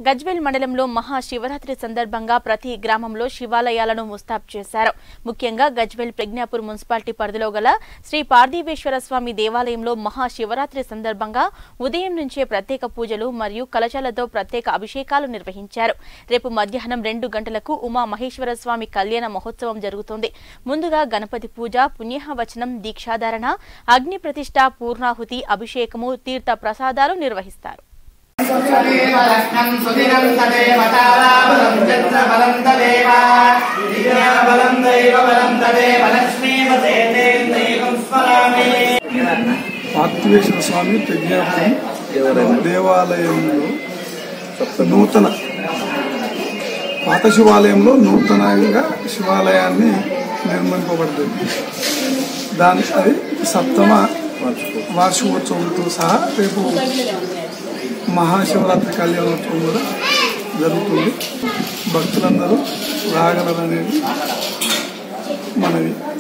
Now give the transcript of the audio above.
గజ్వేల్ మండలంలో మహాశివరాత్రి సందర్భంగా ప్రతి గ్రామంలో శివాలయాలను ముస్తాబు చేశారు. ముఖ్యంగా గజ్వేల్ ప్రజ్ఞాపూర్ మున్సిపాలిటీ పరిధిలో గల శ్రీ పార్థివేశ్వర స్వామి దేవాలయంలో మహాశివరాత్రి సందర్భంగా ఉదయం నుంచే ప్రత్యేక పూజలు మరియు కలశాలతో ప్రత్యేక అభిషేకాలు నిర్వహించారు. రేపు మధ్యాహ్నం 2 గంటలకు ఉమా మహేశ్వర స్వామి కళ్యాణ మహోత్సవం జరుగుతుంది. ముందుగా గణపతి పూజ, పుణ్యాహవచనం, దీక్షాధారణ, అగ్ని ప్రతిష్ఠ, పూర్ణాహుతి, అభిషేకము, తీర్థ ప్రసాదాలు నిర్వహిస్తారు. పార్థివేశ్వర స్వామి ప్రజ్ఞాపురం దేవాలయంలో నూతన పాత శివాలయంలో నూతనంగా శివాలయాన్ని నిర్మింపబడుతుంది. దానికి అది 7వ వార్షికోత్సవంతో సహా రేపు మహాశివరాత్రి కళ్యాణోత్సవం కూడా జరుగుతుంది. భక్తులందరూ రాగలరనేది మనవి.